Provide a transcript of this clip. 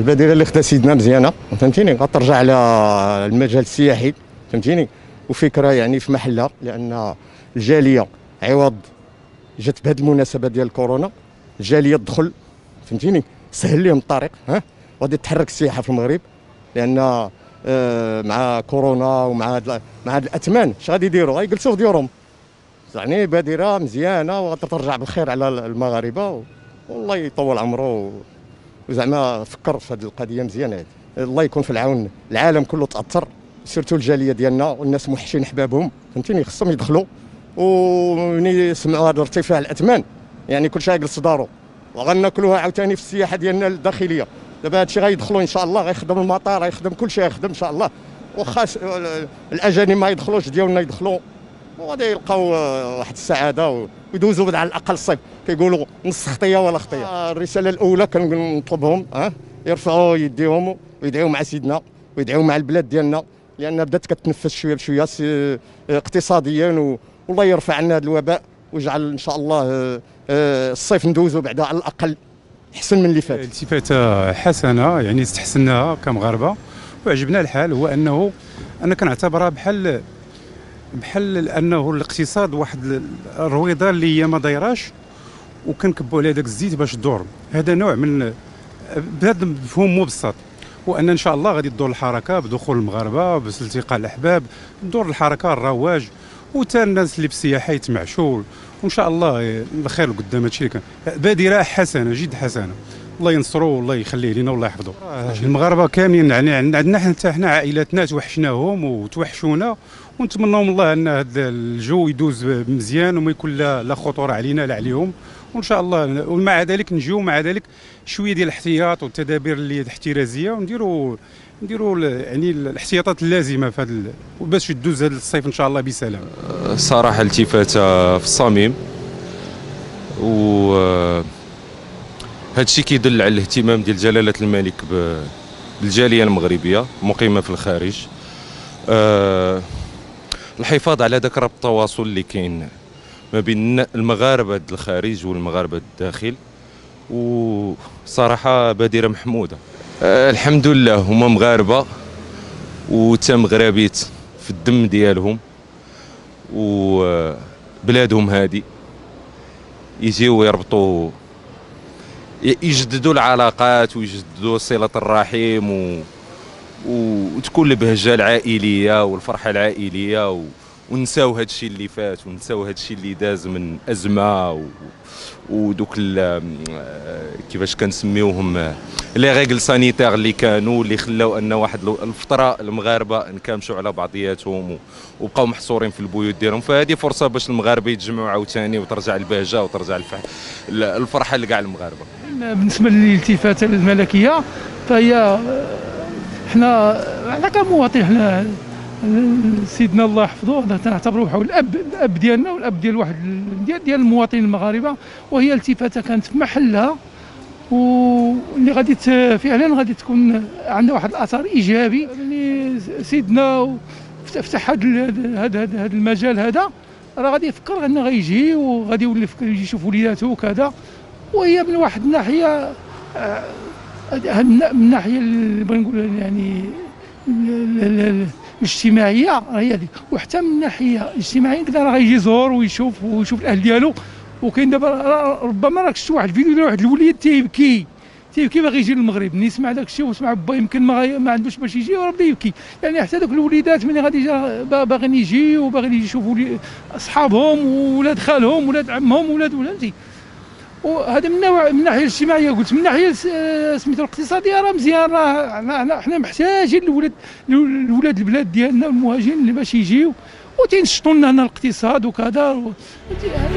البديله اللي خدا سيدنا مزيانه فهمتيني، غترجع على المجال السياحي فهمتيني، وفكره يعني في محلها، لان الجاليه عوض جات بهذه المناسبه ديال كورونا، الجاليه تدخل فهمتيني، سهل لهم الطريق، غادي تحرك السياحه في المغرب، لان مع كورونا ومع هاد الاثمان اش غادي يديروا؟ غيجلسوا في ديورهم. يعني بادره مزيانه وغترجع بالخير على المغاربه، والله يطول عمره، وزعما فكر في هذه القضيه مزيانه هذه. الله يكون في العون، العالم كله تاثر، سيرتو الجاليه ديالنا والناس موحشين حبابهم فهمتيني، خصهم يدخلوا، ومني يسمعوا هذا ارتفاع الاثمان يعني كل شيء يجلس في دارو، وغناكلوها عاوتاني في السياحه ديالنا الداخليه. دابا هادشي غيدخلوا ان شاء الله، غيخدم المطار، غيخدم كل شيء، غيخدم ان شاء الله، واخا الاجانب ما يدخلوش ديالنا يدخلوا، وغادي يلقاو واحد السعاده ويدوزوا على الاقل الصيف، كيقولوا نص خطيه ولا خطيه. الرساله الاولى كنطلبهم يرفعوا يديهم ويدعيو مع سيدنا ويدعيو مع البلاد ديالنا، لان بدات كتنفس شويه بشويه اقتصاديا، والله يرفع عنا هذا الوباء ويجعل ان شاء الله الصيف ندوزوا بعدا على الاقل احسن من اللي فات. التفاته حسنه يعني استحسناها كمغاربه وعجبنا الحال، هو انه انا كنعتبرها بحال انه الاقتصاد واحد الرويضه اللي هي ما دايراش وكنكبوا عليها داك الزيت باش تدور. هذا نوع من بهذا المفهوم مبسط، وان ان شاء الله غادي تدور الحركه بدخول المغاربه، بالتقاء الاحباب، تدور الحركه الرواج، وتا الناس اللي بالسياحه يتمعشوا، وان شاء الله الخير قدام هادشي اللي كان. بادره حسنه جد حسنه، الله ينصروا والله يخليه لنا والله يحفظه. المغاربه كاملين يعني عندنا حنا عائلاتنا توحشناهم وتوحشونا، ونتمنوا من الله ان هذا الجو يدوز مزيان وما يكون لا خطوره علينا لا عليهم، وان شاء الله ومع ذلك نجيو مع ذلك شويه ديال الاحتياط والتدابير اللي الاحترازيه، ونديروا يعني الاحتياطات اللازمه في هذا باش يدوز هذا الصيف ان شاء الله بسلام. صراحه التفاته في الصميم، و هذا الشيء كيدل على الاهتمام ديال جلاله الملك بالجاليه المغربيه مقيمه في الخارج، الحفاظ على ذاك ربط التواصل اللي كاين ما بين المغاربه الخارج والمغاربه الداخل، وصراحه بادره محموده. الحمد لله هما مغاربه وتا مغربيت في الدم ديالهم، وبلادهم هادي يجيو يربطوا يجددوا العلاقات ويجددوا صله الرحم، وتكون البهجه العائليه والفرحه العائليه، ونساو هذا الشيء اللي فات، ونساو هذا الشيء اللي داز من ازمه، ودوك كيفاش كنسميوهم لي ريغل سانيتير اللي كانوا اللي خلاو ان واحد الفتره المغاربه انكمشوا على بعضياتهم وبقاو محصورين في البيوت ديالهم. فهذه فرصه باش المغاربه يتجمعوا عاوتاني وترجع البهجه وترجع الفرحه لكاع المغاربه. بالنسبه للالتفاته الملكيه فهي حنا كمواطن، حنا سيدنا الله يحفظه تنعتبروه بحال الاب ديالنا والاب ديال واحد ديال المواطنين المغاربه، وهي التفاته كانت في محلها، واللي غادي فعلا غادي تكون عندها واحد الاثر ايجابي. يعني سيدنا فتح هذا المجال هذا، راه غادي يفكر انه غيجي وغادي يولي يفكر يجي يشوف وليداته وكذا، وهي من واحد الناحيه من الناحيه اللي بغيت نقول يعني الاجتماعيه هي هذيك، وحتى من الناحيه الاجتماعيه كذا راه غيجي يزور ويشوف الاهل ديالو. وكاين دابا ربما راك شفت واحد الفيديو ديال واحد الوليد تيبكي باغي يجي للمغرب، ملي يسمع داك الشيء وسمع با يمكن ما عندوش باش يجي وراه بدا يبكي. يعني حتى دوك الوليدات ملي غادي باغيين يجيو وباغيين يشوفوا اصحابهم وولاد خالهم ولاد عمهم ولاد ولادي، وهذا من الناحيه الاجتماعيه. قلت من الناحيه سميتو الاقتصاديه راه مزيان، راه حنا محتاجين الولاد البلاد ديالنا والمهاجرين اللي باش يجيو وتنشطوا لنا هنا الاقتصاد وكذا.